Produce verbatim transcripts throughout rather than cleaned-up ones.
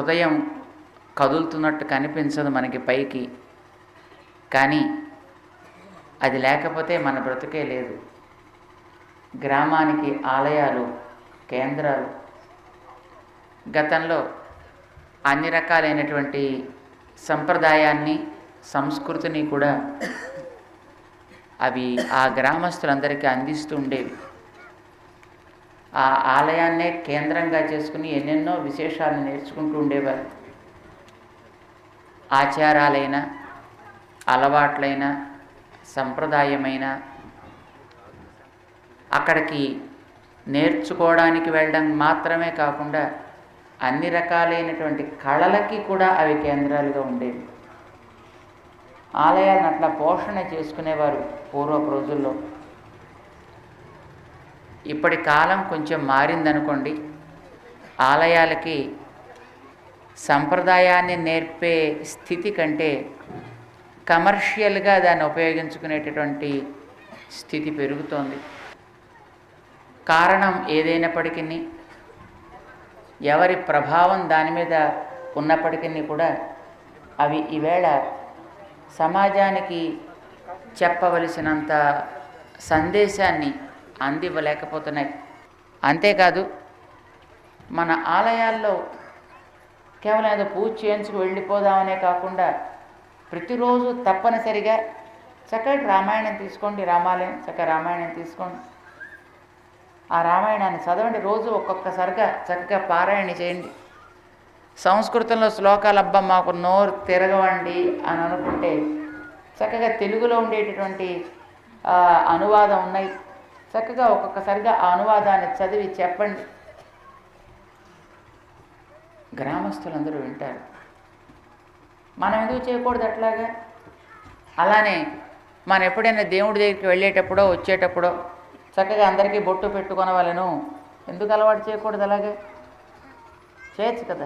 హృదయం కదులుతున్నట్టు కనిపించదు మనకి పైకి, కానీ అది లేకపోతే మన బ్రతుకే లేదు. గ్రామానికి ఆలయాలు, కేంద్రాలు గతంలో అన్ని రకాలైనటువంటి సంప్రదాయాన్ని, సంస్కృతిని కూడా అవి ఆ గ్రామస్తులందరికీ అందిస్తూ ఉండేవి. ఆ ఆలయాన్నే కేంద్రంగా చేసుకుని ఎన్నెన్నో విశేషాలు నేర్చుకుంటూ ఉండేవారు. ఆచారాలైన, అలవాట్లైన, సంప్రదాయమైన అక్కడికి నేర్చుకోవడానికి వెళ్ళడం మాత్రమే కాకుండా అన్ని రకాలైనటువంటి కళలకి కూడా అవి కేంద్రాలుగా ఉండేవి. ఆలయాలను అట్లా పోషణ చేసుకునేవారు పూర్వపు రోజుల్లో. ఇప్పటి కాలం కొంచెం మారిందనుకోండి, ఆలయాలకి సంప్రదాయాన్ని నేర్పే స్థితి కంటే కమర్షియల్గా దాన్ని ఉపయోగించుకునేటటువంటి స్థితి పెరుగుతోంది. కారణం ఏదైనప్పటికీ, ఎవరి ప్రభావం దాని మీద ఉన్నప్పటికీ కూడా అవి ఈవేళ సమాజానికి చెప్పవలసినంత సందేశాన్ని అందివ్వలేకపోతున్నాయి. అంతేకాదు, మన ఆలయాల్లో కేవలం ఏదో పూజ చేయించుకు వెళ్ళిపోదామనే కాకుండా ప్రతిరోజు తప్పనిసరిగా చక్కటి రామాయణం తీసుకోండి, రామాలయం చక్కగా రామాయణం తీసుకోండి, ఆ రామాయణాన్ని చదవండి, రోజు ఒక్కొక్కసారిగా చక్కగా పారాయణ చేయండి. సంస్కృతంలో శ్లోకాలు అబ్బా మాకు నోరు తిరగవండి అని అనుకుంటే చక్కగా తెలుగులో ఉండేటటువంటి అనువాదం ఉన్నాయి, చక్కగా ఒక్కొక్కసారిగా ఆ అనువాదాన్ని చదివి చెప్పండి. గ్రామస్తులందరూ వింటారు. మనం ఎందుకు చేయకూడదు అట్లాగా? అలానే మనం ఎప్పుడైనా దేవుడి దగ్గరికి వెళ్ళేటప్పుడో వచ్చేటప్పుడో చక్కగా అందరికీ బొట్టు పెట్టుకునే వాళ్ళను ఎందుకు అలవాటు చేయకూడదు? అలాగే చేయొచ్చు కదా.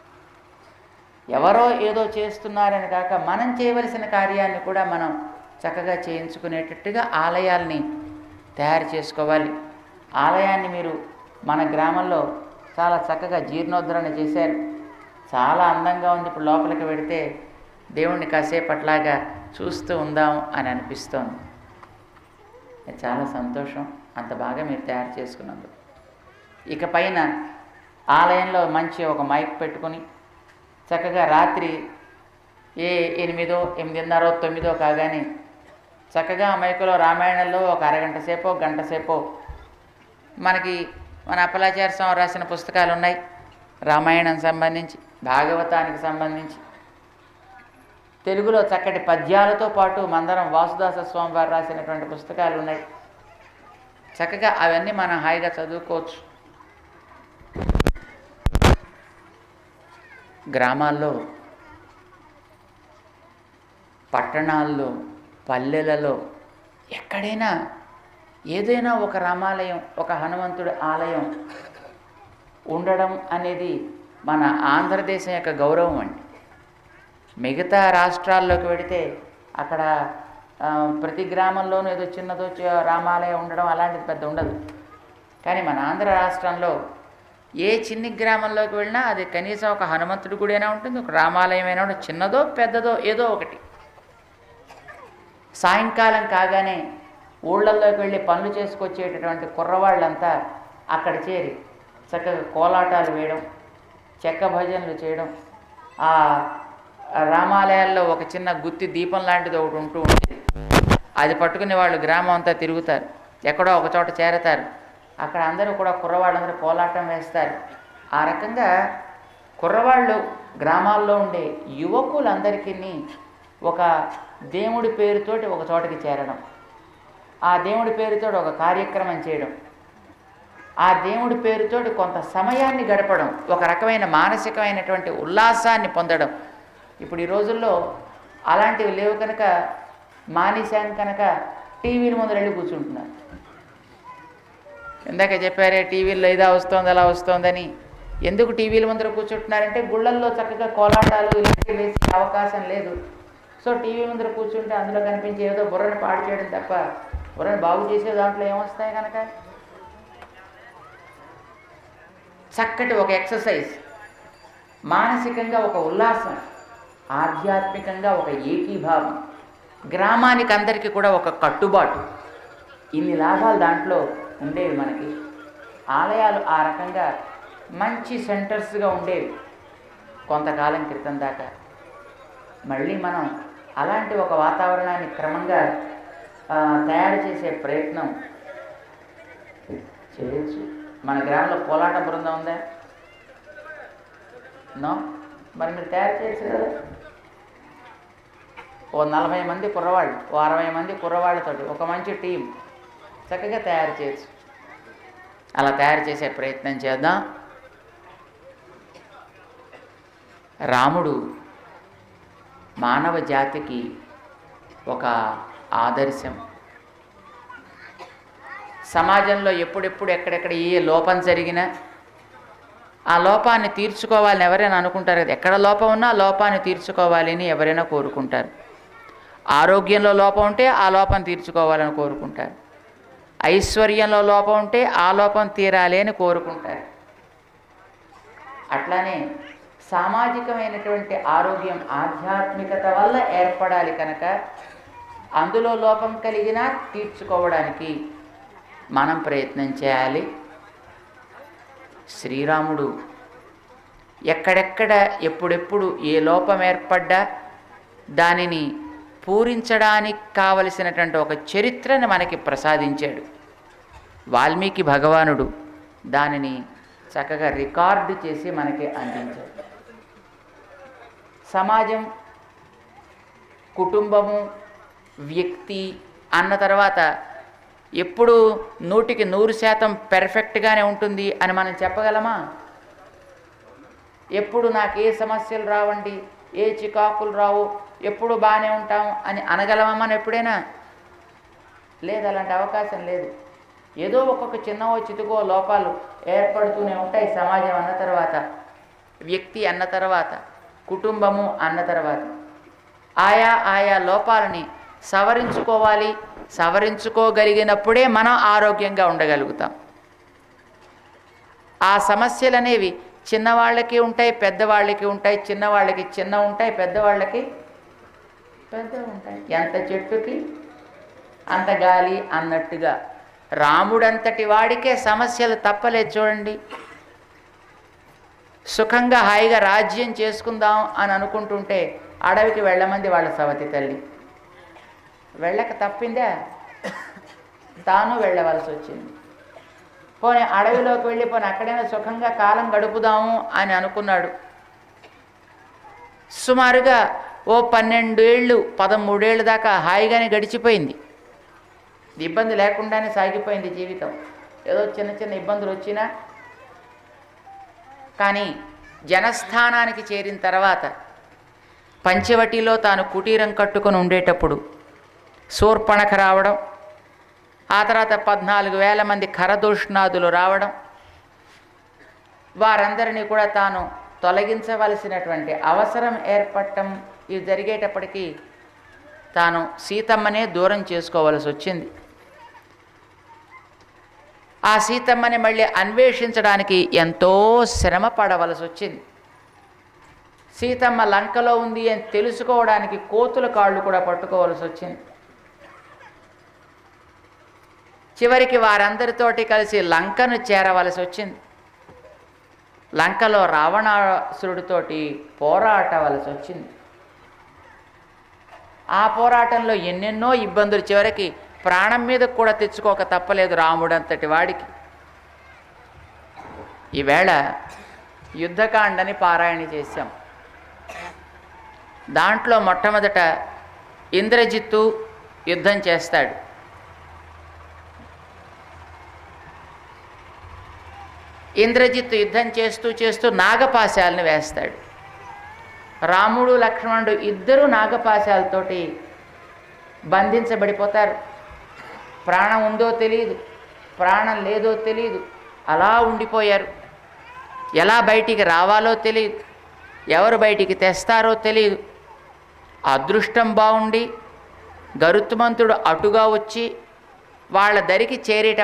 ఎవరో ఏదో చేస్తున్నారని కాక మనం చేయవలసిన కార్యాన్ని కూడా మనం చక్కగా చేయించుకునేటట్టుగా ఆలయాల్ని తయారు చేసుకోవాలి. ఆలయాన్ని మీరు మన గ్రామంలో చాలా చక్కగా జీర్ణోద్ధరణ చేశారు, చాలా అందంగా ఉంది. ఇప్పుడు లోపలికి వెడితే దేవుణ్ణి కాసేపు అట్లాగా చూస్తూ ఉందాం అని అనిపిస్తోంది. చాలా సంతోషం, అంత బాగా మీరు తయారు చేసుకున్నందుకు. ఇక పైన ఆలయంలో మంచి ఒక మైక్ పెట్టుకుని చక్కగా రాత్రి ఏ ఎనిమిదో ఎనిమిదిన్నరో తొమ్మిదో కాగానే చక్కగా ఆ మైకులో రామాయణంలో ఒక అరగంట సేపో గంట సేపో మనకి మన అప్పలాచార్య స్వామి రాసిన పుస్తకాలు ఉన్నాయి, రామాయణం సంబంధించి, భాగవతానికి సంబంధించి తెలుగులో చక్కటి పద్యాలతో పాటు మందరం వాసుదాస స్వామి వారు రాసినటువంటి పుస్తకాలు ఉన్నాయి. చక్కగా అవన్నీ మనం హాయిగా చదువుకోవచ్చు. గ్రామాల్లో, పట్టణాల్లో, పల్లెలలో ఎక్కడైనా ఏదైనా ఒక రామాలయం, ఒక హనుమంతుడి ఆలయం ఉండడం అనేది మన ఆంధ్రదేశం యొక్క గౌరవం అండి. మిగతా రాష్ట్రాల్లోకి వెడితే అక్కడ ప్రతి గ్రామంలోనూ ఏదో చిన్నదో రామాలయం ఉండడం అలాంటిది పెద్ద ఉండదు. కానీ మన ఆంధ్ర రాష్ట్రంలో ఏ చిన్ని గ్రామంలోకి వెళ్ళినా అది కనీసం ఒక హనుమంతుడి గుడి అయినా ఉంటుంది, ఒక రామాలయం అయినా ఉంటుంది, చిన్నదో పెద్దదో ఏదో ఒకటి. సాయంకాలం కాగానే ఊళ్ళల్లోకి వెళ్ళి పనులు చేసుకొచ్చేటటువంటి కుర్రవాళ్ళంతా అక్కడ చేరి చక్కగా కోలాటాలు వేయడం, చెక్క భజనలు చేయడం, ఆ రామాలయాల్లో ఒక చిన్న గుత్తి దీపం లాంటిది ఒకటి ఉంటూ ఉంటుంది, అది పట్టుకునే వాళ్ళు గ్రామం అంతా తిరుగుతారు, ఎక్కడో ఒక చోట చేరతారు, అక్కడ అందరూ కూడా కుర్రవాళ్ళందరూ కోలాటం వేస్తారు. ఆ రకంగా కుర్రవాళ్ళు గ్రామాల్లో ఉండే యువకులందరికీ ఒక దేవుడి పేరుతోటి ఒక చోటకి చేరడం, ఆ దేవుడి పేరుతో ఒక కార్యక్రమం చేయడం, ఆ దేవుడి పేరుతోటి కొంత సమయాన్ని గడపడం, ఒక రకమైన మానసికమైనటువంటి ఉల్లాసాన్ని పొందడం. ఇప్పుడు ఈ రోజుల్లో అలాంటివి లేవు కనుక మానేశాను కనుక టీవీల ముందు వెళ్ళి కూర్చుంటున్నారు. ఇందాక చెప్పారే టీవీల్లో ఇదా వస్తోంది అలా వస్తోందని. ఎందుకు టీవీల ముందర కూర్చుంటున్నారంటే గుళ్ళల్లో చక్కగా కోలాటాలు ఇలాంటివి వేసే అవకాశం లేదు. సో టీవీ ముందర కూర్చుంటే అందులో కనిపించే ఏదో బుర్రని పాడు చేయడం తప్ప బుర్రని బాగు చేసే దాంట్లో ఏమొస్తాయి కనుక చక్కటి ఒక ఎక్సర్సైజ్, మానసికంగా ఒక ఉల్లాసం, ఆధ్యాత్మికంగా ఒక ఏకీభావం, గ్రామానికి అందరికీ కూడా ఒక కట్టుబాటు, ఇన్ని లాభాలు దాంట్లో ఉండేవి. మనకి ఆలయాలు ఆ రకంగా మంచి సెంటర్స్గా ఉండేవి కొంతకాలం క్రితం దాకా. మళ్ళీ మనం అలాంటి ఒక వాతావరణాన్ని క్రమంగా తయారు చేసే ప్రయత్నం చేయొచ్చు. మన గ్రామంలో కోలాట బృందం ఉందా? నో. మరి మీరు తయారు చేయొచ్చు కదా. ఓ నలభై మంది కుర్రవాళ్ళు, ఓ అరవై మంది కుర్రవాళ్ళతోటి ఒక మంచి టీం చక్కగా తయారు చేయొచ్చు. అలా తయారు చేసే ప్రయత్నం చేద్దాం. రాముడు మానవ జాతికి ఒక ఆదర్శం. సమాజంలో ఎప్పుడెప్పుడు ఎక్కడెక్కడ ఏ లోపం జరిగినా ఆ లోపాన్ని తీర్చుకోవాలని ఎవరైనా అనుకుంటారు కదా. ఎక్కడ లోపం ఉన్నా ఆ లోపాన్ని తీర్చుకోవాలి అని ఎవరైనా కోరుకుంటారు. ఆరోగ్యంలో లోపం ఉంటే ఆ లోపం తీర్చుకోవాలని కోరుకుంటారు. ఐశ్వర్యంలో లోపం ఉంటే ఆ లోపం తీరాలి అని కోరుకుంటారు. అట్లానే సామాజికమైనటువంటి ఆరోగ్యం ఆధ్యాత్మికత వల్ల ఏర్పడాలి కనుక అందులో లోపం కలిగినా తీర్చుకోవడానికి మనం ప్రయత్నం చేయాలి. శ్రీరాముడు ఎక్కడెక్కడ ఎప్పుడెప్పుడు ఏ లోపం ఏర్పడ్డా దానిని పూరించడానికి కావలసినటువంటి ఒక చరిత్రను మనకి ప్రసాదించాడు. వాల్మీకి భగవానుడు దానిని చక్కగా రికార్డు చేసి మనకి అందించాడు. సమాజం, కుటుంబము, వ్యక్తి అన్న తర్వాత ఎప్పుడు నూటికి నూరు శాతం పెర్ఫెక్ట్గానే ఉంటుంది అని మనం చెప్పగలమా? ఎప్పుడు నాకు ఏ సమస్యలు రావండి, ఏ చికాకులు రావు, ఎప్పుడు బాగానే ఉంటాం అని అనగలమా మనం ఎప్పుడైనా? లేదు, అలాంటి అవకాశం లేదు. ఏదో ఒక్కొక్క చిన్నవో చితుకో లోపాలు ఏర్పడుతూనే ఉంటాయి. సమాజం అన్న తర్వాత, వ్యక్తి అన్న తర్వాత, కుటుంబము అన్న తర్వాత ఆయా ఆయా లోపాలని సవరించుకోవాలి. సవరించుకోగలిగినప్పుడే మనం ఆరోగ్యంగా ఉండగలుగుతాం. ఆ సమస్యలు అనేవి చిన్నవాళ్ళకి ఉంటాయి, పెద్దవాళ్ళకి ఉంటాయి. చిన్నవాళ్ళకి చిన్న ఉంటాయి, పెద్దవాళ్ళకి పెద్ద ఉంటాయి. ఎంత చెట్టుకి అంత గాలి అన్నట్టుగా రాముడంతటి వాడికే సమస్యలు తప్పలేదు. చూడండి, సుఖంగా హాయిగా రాజ్యం చేసుకుందాం అని అనుకుంటుంటే అడవికి వెళ్ళమంది వాళ్ళ సవతి తల్లి. వెళ్ళక తప్పిందా? తాను వెళ్ళవలసి వచ్చింది. పోనీ అడవిలోకి వెళ్ళిపోని అక్కడైనా సుఖంగా కాలం గడుపుదాము అని అనుకున్నాడు. సుమారుగా ఓ పన్నెండేళ్ళు పదమూడేళ్ళు దాకా హాయిగానే గడిచిపోయింది. ఇబ్బంది లేకుండానే సాగిపోయింది జీవితం. ఏదో చిన్న చిన్న ఇబ్బందులు వచ్చినా కానీ జనస్థానానికి చేరిన తర్వాత పంచవటిలో తాను కుటీరం కట్టుకొని ఉండేటప్పుడు శూర్పణఖ రావడం, ఆ తర్వాత పద్నాలుగు వేల మంది ఖరదూష్ణాదులు రావడం, వారందరినీ కూడా తాను తొలగించవలసినటువంటి అవసరం ఏర్పడటం, ఇవి జరిగేటప్పటికీ తాను సీతమ్మనే దూరం చేసుకోవలసి వచ్చింది. ఆ సీతమ్మని మళ్ళీ అన్వేషించడానికి ఎంతో శ్రమ పడవలసి వచ్చింది. సీతమ్మ లంకలో ఉంది అని తెలుసుకోవడానికి కోతుల కాళ్ళు కూడా పట్టుకోవలసి వచ్చింది. చివరికి వారందరితోటి కలిసి లంకను చేరవలసి వచ్చింది. లంకలో రావణాసురుడితోటి పోరాటవలసి వచ్చింది. ఆ పోరాటంలో ఎన్నెన్నో ఇబ్బందులు, చివరికి ప్రాణం మీద కూడా తెచ్చుకోక తప్పలేదు రాముడంతటి వాడికి. ఈవేళ యుద్ధకాండని పారాయణ చేశాం. దాంట్లో మొట్టమొదట ఇంద్రజిత్తు యుద్ధం చేస్తాడు. ఇంద్రజిత్తు యుద్ధం చేస్తూ చేస్తూ నాగపాశాలను వేస్తాడు. రాముడు లక్ష్మణుడు ఇద్దరు నాగపాశాలతోటి బంధించబడిపోతారు. ప్రాణం ఉందో తెలియదు, ప్రాణం లేదో తెలియదు, అలా ఉండిపోయారు. ఎలా బయటికి రావాలో తెలియదు, ఎవరు బయటికి తెస్తారో తెలియదు. అదృష్టం బాగుండి గరుత్మంతుడు అటుగా వచ్చి వాళ్ళ దరికి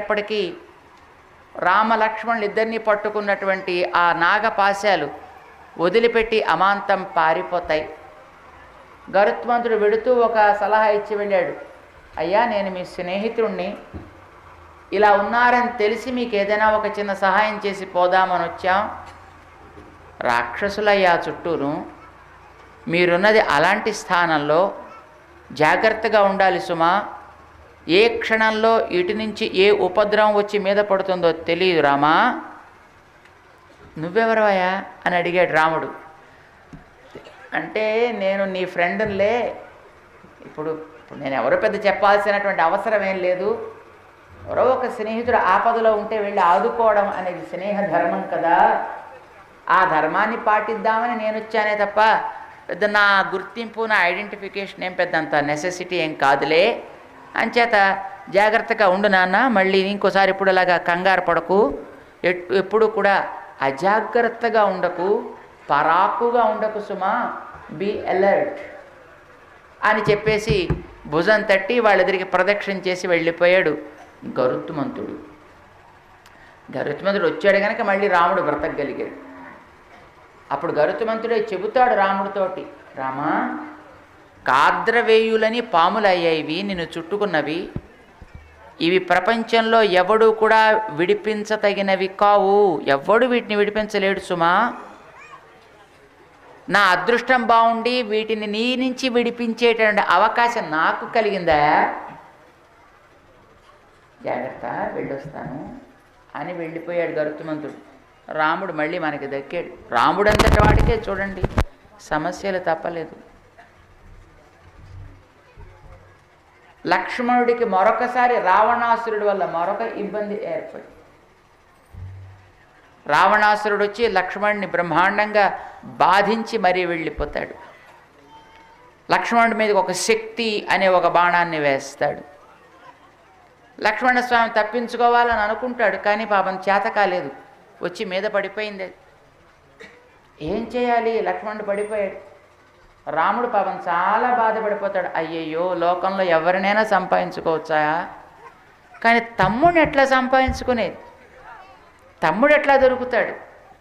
చేరేటప్పటికీ రామ లక్ష్మణులు ఇద్దరిని పట్టుకున్నటువంటి ఆ నాగపాశాలు వదిలిపెట్టి అమాంతం పారిపోతాయి. గరుత్మంతుడు వెడుతూ ఒక సలహా ఇచ్చి వెళ్ళాడు. అయ్యా, నేను మీ స్నేహితుడిని, ఇలా ఉన్నారని తెలిసి మీకు ఏదైనా ఒక చిన్న సహాయం చేసి పోదామని వచ్చాం. రాక్షసులయ్యా చుట్టూను, మీరున్నది అలాంటి స్థానంలో జాగ్రత్తగా ఉండాలి సుమా. ఏ క్షణంలో ఇటు నుంచి ఏ ఉపద్రవం వచ్చి మీద పడుతుందో తెలియదు రామా. నువ్వెవరవయ్యా అని అడిగాడు రాముడు. అంటే నేను నీ ఫ్రెండ్లే, ఇప్పుడు ఇప్పుడు నేను ఎవరో పెద్ద చెప్పాల్సినటువంటి అవసరం ఏం లేదు. ఎవరో ఒక స్నేహితుడు ఆపదలో ఉంటే వెళ్ళి ఆదుకోవడం అనేది స్నేహ ధర్మం కదా, ఆ ధర్మాన్ని పాటిద్దామని నేను వచ్చానే తప్ప పెద్ద నా గుర్తింపు నా ఐడెంటిఫికేషన్ ఏం పెద్ద అంత నెసెసిటీ ఏం కాదులే. అంచేత జాగ్రత్తగా ఉండు నాన్న, మళ్ళీ ఇంకోసారి ఇప్పుడు అలాగా కంగారు పడకు, ఎప్పుడు కూడా అజాగ్రత్తగా ఉండకు, పరాకుగా ఉండకు సుమా, బీ అలర్ట్ అని చెప్పేసి భుజం తట్టి వాళ్ళెదిరికి ప్రదక్షిణ చేసి వెళ్ళిపోయాడు గరుత్మంతుడు. గరుత్మంతుడు వచ్చాడు కనుక మళ్ళీ రాముడు బ్రతకగలిగాడు. అప్పుడు గరుత్మంతుడే చెబుతాడు రాముడితోటి, రామా, కాద్రవేయులని పాములు అయ్యాయివి నిన్ను చుట్టుకున్నవి, ఇవి ప్రపంచంలో ఎవడు కూడా విడిపించతగినవి కావు, ఎవడు వీటిని విడిపించలేడు సుమా. నా అదృష్టం బాగుండి వీటిని నీ నుంచి విడిపించేటువంటి అవకాశం నాకు కలిగిందా, జాగ్రత్త వెళ్ళొస్తాను అని వెళ్ళిపోయాడు గరుత్మంతుడు. రాముడు మళ్ళీ మనకి దక్కాడు. రాముడు అంతటి వాడికే చూడండి సమస్యలు తప్పలేదు. లక్ష్మణుడికి మరొకసారి రావణాసురుడి వల్ల మరొక ఇబ్బంది ఏర్పడి, రావణాసురుడు వచ్చి లక్ష్మణుడిని బ్రహ్మాండంగా బాధించి మరీ వెళ్ళిపోతాడు. లక్ష్మణుడి మీదకి ఒక శక్తి అనే ఒక బాణాన్ని వేస్తాడు. లక్ష్మణస్వామి తప్పించుకోవాలని అనుకుంటాడు, కానీ పాపం చేత కాలేదు, వచ్చి మీద పడిపోయింది. ఏం చేయాలి, లక్ష్మణుడు పడిపోయాడు. రాముడు పాపం చాలా బాధపడిపోతాడు. అయ్యయ్యో, లోకంలో ఎవరినైనా సంపాదించుకోవచ్చా, కానీ తమ్ముడిని ఎట్లా సంపాదించుకునేది, తమ్ముడు ఎట్లా దొరుకుతాడు?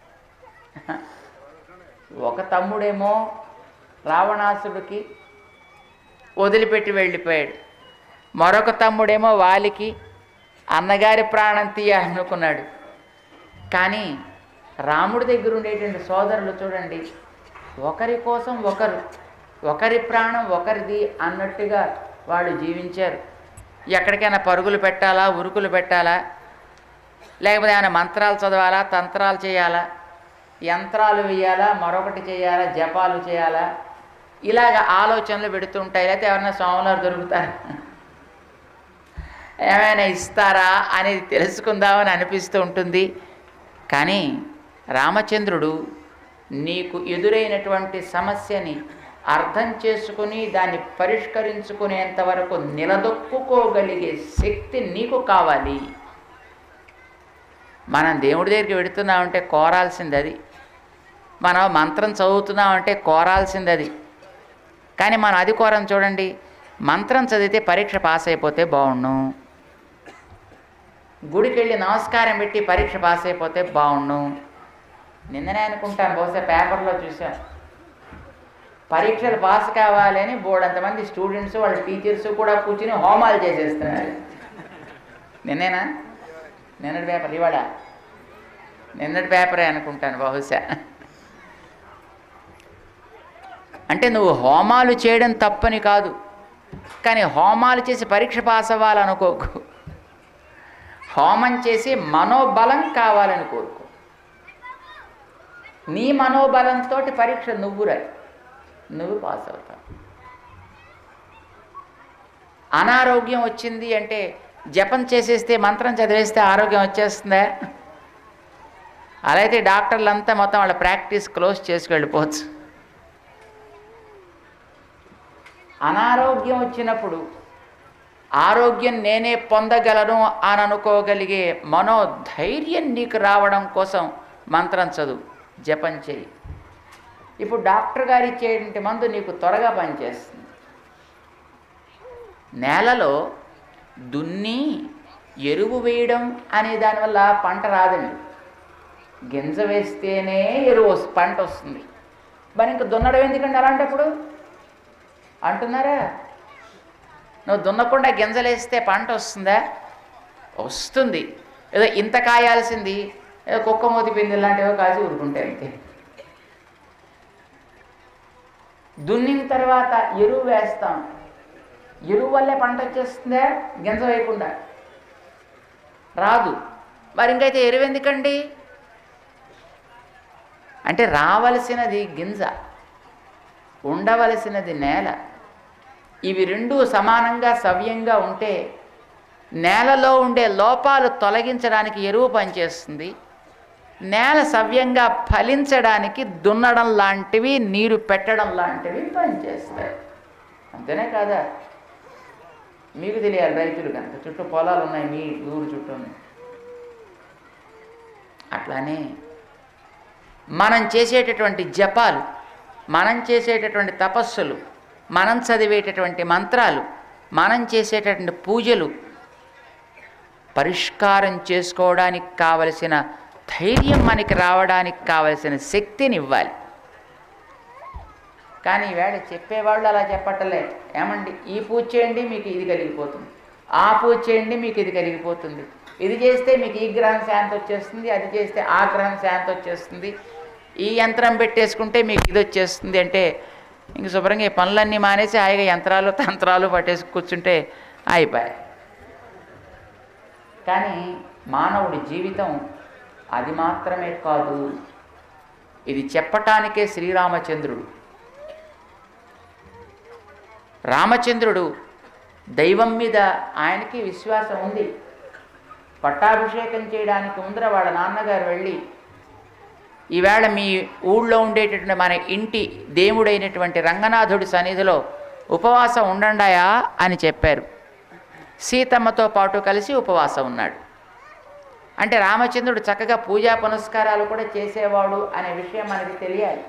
ఒక తమ్ముడేమో రావణాసుడికి వదిలిపెట్టి వెళ్ళిపోయాడు, మరొక తమ్ముడేమో వాలికి అన్నగారి ప్రాణం తీయాలనుకున్నాడు. కానీ రాముడి దగ్గర ఉండేటువంటి సోదరులు చూడండి, ఒకరి కోసం ఒకరు, ఒకరి ప్రాణం ఒకరిది అన్నట్టుగా వాళ్ళు జీవించారు. ఎక్కడికైనా పరుగులు పెట్టాలా, ఉరుకులు పెట్టాలా, లేకపోతే ఏమైనా మంత్రాలు చదవాలా, తంత్రాలు చేయాలా, యంత్రాలు వేయాలా, మరొకటి చేయాలా, జపాలు చేయాలా, ఇలాగ ఆలోచనలు పెడుతూ ఉంటాయి. లేకపోతే ఎవరైనా స్వాములారు దొరుకుతారా, ఏమైనా ఇస్తారా అనేది తెలుసుకుందామని అనిపిస్తూ ఉంటుంది. కానీ రామచంద్రుడు నీకు ఎదురైనటువంటి సమస్యని అర్థం చేసుకుని దాన్ని పరిష్కరించుకునేంత వరకు నిలదొక్కుకోగలిగే శక్తి నీకు కావాలి. మనం దేవుడి దగ్గరికి వెడుతున్నామంటే కోరాల్సింది అది, మనం మంత్రం చదువుతున్నామంటే కోరాల్సింది అది. కానీ మనం అది కోరం చూడండి, మంత్రం చదివితే పరీక్ష పాస్ అయిపోతే బాగుండు, గుడికి వెళ్ళి నమస్కారం పెట్టి పరీక్ష పాస్ అయిపోతే బాగుండు. నిన్ననే అనుకుంటాను, బహుశా పేపర్లో చూసాం, పరీక్షలు పాస్ కావాలి అని బోర్డంతమంది స్టూడెంట్స్ వాళ్ళ టీచర్స్ కూడా కూర్చుని హోమాలు చేసేస్తున్నారు. నిన్నేనా, నిన్నటి పేపర్, ఇవాళ నిన్నటి పేపరే అనుకుంటాను బహుశా. అంటే నువ్వు హోమాలు చేయడం తప్పని కాదు, కానీ హోమాలు చేసి పరీక్ష పాస్ అవ్వాలనుకోకు, హోమం చేసి మనోబలం కావాలని కోరుకో. నీ మనోబలంతో పరీక్ష నువ్వు రాయి, నువ్వు పాస్ అవుతావు. అనారోగ్యం వచ్చింది అంటే జపం చేసేస్తే, మంత్రం చదివేస్తే ఆరోగ్యం వచ్చేస్తుందా? అలా అయితే డాక్టర్లంతా మొత్తం వాళ్ళ ప్రాక్టీస్ క్లోజ్ చేసుకు వెళ్ళిపోవచ్చు. అనారోగ్యం వచ్చినప్పుడు ఆరోగ్యం నేనే పొందగలను అని అనుకోగలిగే మనోధైర్యం నీకు రావడం కోసం మంత్రం చదువు, జపం చేయి. ఇప్పుడు డాక్టర్ గారు ఇచ్చేటువంటి మందు నీకు త్వరగా పనిచేస్తుంది. నేలలో దున్ని ఎరువు వేయడం అనే దానివల్ల పంట రాదండి. గింజ వేస్తేనే ఎరువు వస్తు పంట వస్తుంది. మరి ఇంక దున్నడం ఎందుకండి అలాంటప్పుడు అంటున్నారా? నువ్వు దున్నకుండా గింజలేస్తే పంట వస్తుందా? వస్తుంది. ఏదో ఇంత కాయాల్సింది ఏదో కుక్క మూతి పిండి లాంటివో కాసి ఊరుకుంటే అంతే. దున్నిన తర్వాత ఎరువు వేస్తాం, ఎరువు వల్లే పంట వచ్చేస్తుందా? గింజ వేయకుండా రాదు. మరి ఇంకైతే ఎరువు ఎందుకండి అంటే రావలసినది గింజ, ఉండవలసినది నేల. ఇవి రెండు సమానంగా సవ్యంగా ఉంటే నేలలో ఉండే లోపాలు తొలగించడానికి ఎరువు పనిచేస్తుంది. నేల సవ్యంగా ఫలించడానికి దున్నడం లాంటివి, నీరు పెట్టడం లాంటివి పనిచేస్తాయి. అంతేనే కాదా? మీకు తెలియాలి, రైతులు కనుక చుట్టూ పొలాలు ఉన్నాయి, మీ ఊరు చుట్టూ ఉన్నాయి. అట్లానే మనం చేసేటటువంటి జపాలు, మనం చేసేటటువంటి తపస్సులు, మనం చదివేటటువంటి మంత్రాలు, మనం చేసేటటువంటి పూజలు పరిష్కారం చేసుకోవడానికి కావలసిన ధైర్యం మనకి రావడానికి కావలసిన శక్తిని ఇవ్వాలి. కానీ ఈవేళ చెప్పేవాళ్ళు అలా చెప్పటలే. ఏమండి, ఈ పూజ చేయండి మీకు ఇది కలిగిపోతుంది, ఆ పూజ చేయండి మీకు ఇది కలిగిపోతుంది, ఇది చేస్తే మీకు ఈ గ్రహం శాంతి వచ్చేస్తుంది, అది చేస్తే ఆ గ్రహం శాంతి వచ్చేస్తుంది, ఈ యంత్రం పెట్టేసుకుంటే మీకు ఇది వచ్చేస్తుంది అంటే ఇంక శుభ్రంగా ఈ పనులన్నీ మానేసి హాయిగా యంత్రాలు తంత్రాలు పట్టేసి కూర్చుంటే అయిపోయాయి. కానీ మానవుడి జీవితం అది మాత్రమే కాదు. ఇది చెప్పటానికే శ్రీరామచంద్రుడు. రామచంద్రుడు దైవం మీద ఆయనకి విశ్వాసం ఉంది. పట్టాభిషేకం చేయడానికి ముందర వాళ్ళ నాన్నగారు వెళ్ళి ఈవేళ మీ ఊళ్ళో ఉండేటటువంటి మన ఇంటి దేవుడైనటువంటి రంగనాథుడి సన్నిధిలో ఉపవాసం ఉండండాయా అని చెప్పారు. సీతమ్మతో పాటు కలిసి ఉపవాసం ఉన్నాడు. అంటే రామచంద్రుడు చక్కగా పూజా పునస్కారాలు కూడా చేసేవాడు అనే విషయం మనకి తెలియాలి.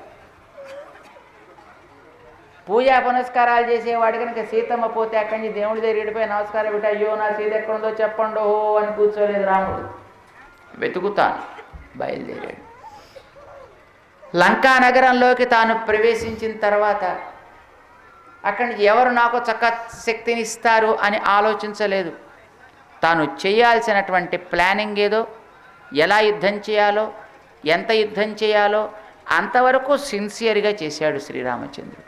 పూజా పునస్కారాలు చేసేవాడు కనుక సీతమ్మ పోతే అక్కడి నుంచి దేవుడి దగ్గర ఇడిపోయి నమస్కారం పెట్టి అయ్యో నా సీత ఎక్కడుందో చెప్పండు ఓ అని కూర్చోలేదు రాముడు. వెతుకుతాను బయలుదేరాడు. లంకా నగరంలోకి తాను ప్రవేశించిన తర్వాత అక్కడి నుంచి ఎవరు నాకు చక్క శక్తిని ఇస్తారు అని ఆలోచించలేదు. తాను చేయాల్సినటువంటి ప్లానింగ్ ఏదో, ఎలా యుద్ధం చేయాలో, ఎంత యుద్ధం చేయాలో అంతవరకు సిన్సియర్గా చేశాడు శ్రీరామచంద్రుడు.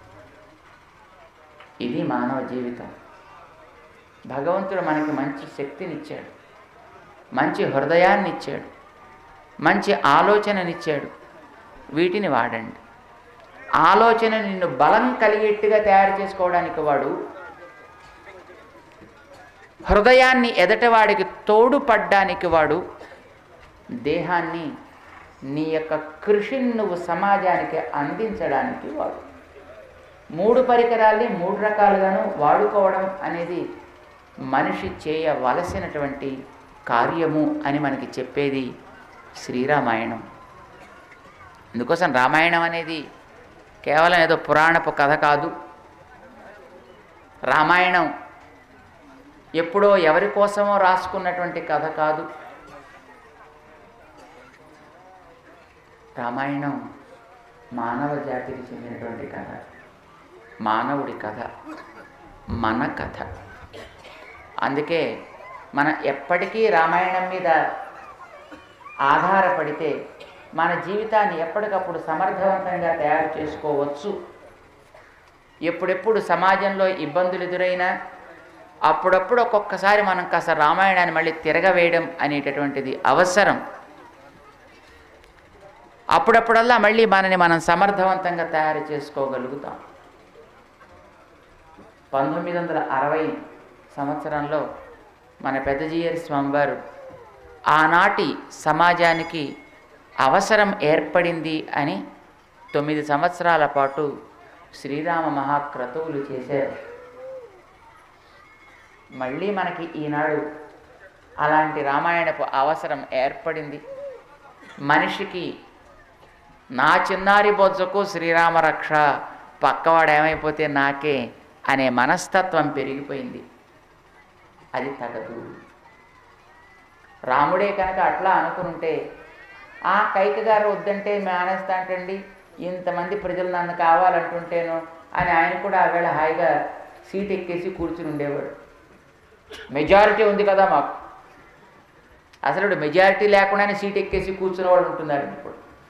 ఇది మానవ జీవితం. భగవంతుడు మనకి మంచి శక్తినిచ్చాడు, మంచి హృదయాన్ని ఇచ్చాడు, మంచి ఆలోచననిచ్చాడు. వీటిని వాడండి. ఆలోచన నిన్ను బలం కలిగేట్టుగా తయారు చేసుకోవడానికి వాడు, హృదయాన్ని ఎదటవాడికి తోడుపడ్డానికి వాడు, దేహాన్ని నీ యొక్క కృషిని నువ్వు సమాజానికి అందించడానికి వాడు. మూడు పరికరాల్ని మూడు రకాలుగాను వాడుకోవడం అనేది మనిషి చేయవలసినటువంటి కార్యము అని మనకి చెప్పేది శ్రీరామాయణం. అందుకోసం రామాయణం అనేది కేవలం ఏదో పురాణపు కథ కాదు. రామాయణం ఎప్పుడో ఎవరి కోసమో రాసుకున్నటువంటి కథ కాదు. రామాయణం మానవ జాతికి చెందినటువంటి కథ, మానవుడి కథ, మన కథ. అందుకే మనం ఎప్పటికీ రామాయణం మీద ఆధారపడితే మన జీవితాన్ని ఎప్పటికప్పుడు సమర్థవంతంగా తయారు చేసుకోవచ్చు. ఎప్పుడెప్పుడు సమాజంలో ఇబ్బందులు ఎదురైనా అప్పుడప్పుడు ఒక్కొక్కసారి మనం కాస్త రామాయణాన్ని మళ్ళీ తిరగవేయడం అనేటటువంటిది అవసరం. అప్పుడప్పుడల్లా మళ్ళీ మనని మనం సమర్థవంతంగా తయారు చేసుకోగలుగుతాం. పంతొమ్మిది వందల అరవై సంవత్సరంలో మన పెద్దజీయర్ స్వామివారు ఆనాటి సమాజానికి అవసరం ఏర్పడింది అని తొమ్మిది సంవత్సరాల పాటు శ్రీరామ మహాక్రతువులు చేశారు. మళ్ళీ మనకి ఈనాడు అలాంటి రామాయణపు అవసరం ఏర్పడింది. మనిషికి నా చిన్నారి బొజ్జకు శ్రీరామ రక్ష, పక్కవాడు ఏమైపోతే నాకే అనే మనస్తత్వం పెరిగిపోయింది. అది తగదు. రాముడే కనుక అట్లా అనుకుంటే ఆ కైక గారు వద్దంటే మానేస్తా అంటండి, ఇంతమంది ప్రజలు నన్ను కావాలంటుంటేను అని ఆయన కూడా ఆవేళ హాయిగా సీట్ ఎక్కేసి కూర్చుని ఉండేవాడు. మెజారిటీ ఉంది కదా మాకు, అసలు మెజారిటీ లేకుండానే సీట్ ఎక్కేసి కూర్చునే వాళ్ళు ఉంటున్నారు ఇప్పుడు.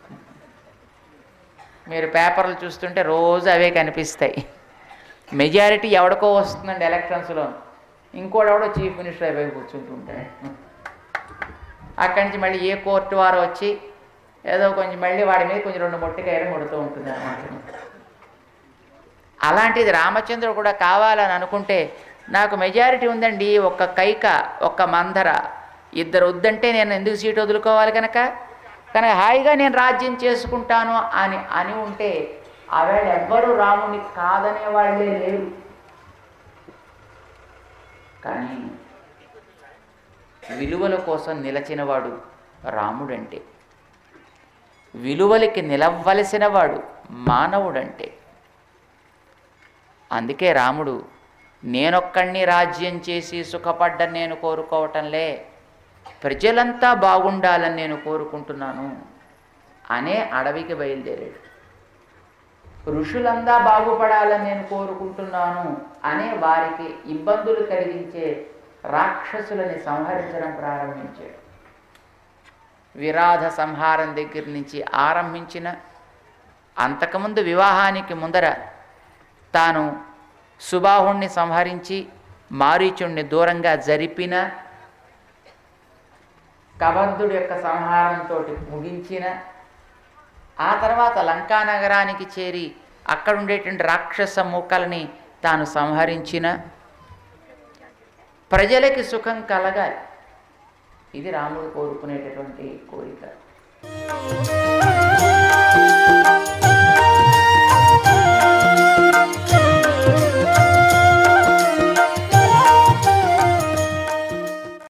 మీరు పేపర్లు చూస్తుంటే రోజు అవే కనిపిస్తాయి. మెజారిటీ ఎవడికో వస్తుందండి ఎలక్షన్స్లో, ఇంకోడెవడో చీఫ్ మినిస్టర్ అయిపోయి కూర్చుంటుంటాడు. అక్కడి నుంచి మళ్ళీ ఏ కోర్టు వారు వచ్చి ఏదో కొంచెం మళ్ళీ వాడి మీద కొంచెం రెండు మొట్టికాయలు ముడుతూ ఉంటుంది అన్నమాట. అలాంటిది రామచంద్రుడు కూడా కావాలని అనుకుంటే, నాకు మెజారిటీ ఉందండి, ఒక్క కైక ఒక్క మందర ఇద్దరు వద్దంటే నేను ఎందుకు సీటు వదులుకోవాలి కనుక కనుక హాయిగా నేను రాజ్యం చేసుకుంటాను అని అని ఉంటే ఆవేళ ఎవ్వరూ రాముని కాదనే వాళ్ళే లేరు. కానీ విలువల కోసం నిలచినవాడు రాముడంటే, విలువలకి నిలవలసిన వాడు మానవుడంటే. అందుకే రాముడు నేనొక్కడిని రాజ్యం చేసి సుఖపడ్డ నేను కోరుకోవటంలే, ప్రజలంతా బాగుండాలని నేను కోరుకుంటున్నాను అనే అడవికి బయలుదేరాడు. ఋషులంతా బాగుపడాలని నేను కోరుకుంటున్నాను అనే వారికి ఇబ్బందులు కలిగించే రాక్షసులని సంహరించడం ప్రారంభించాడు. విరాధ సంహారం దగ్గర నుంచి ఆరంభించిన, అంతకుముందు వివాహానికి ముందర తాను సుబాహుణ్ణి సంహరించి మారీచుణ్ణి దూరంగా జరిపిన, కబంధుడి యొక్క సంహారంతో ముగించిన, ఆ తర్వాత లంకా నగరానికి చేరి అక్కడ ఉండేటువంటి రాక్షస మూకల్ని తాను సంహరించిన, ప్రజలకి సుఖం కలగాలి, ఇది రాముడు కోరుకునేటటువంటి కోరిక.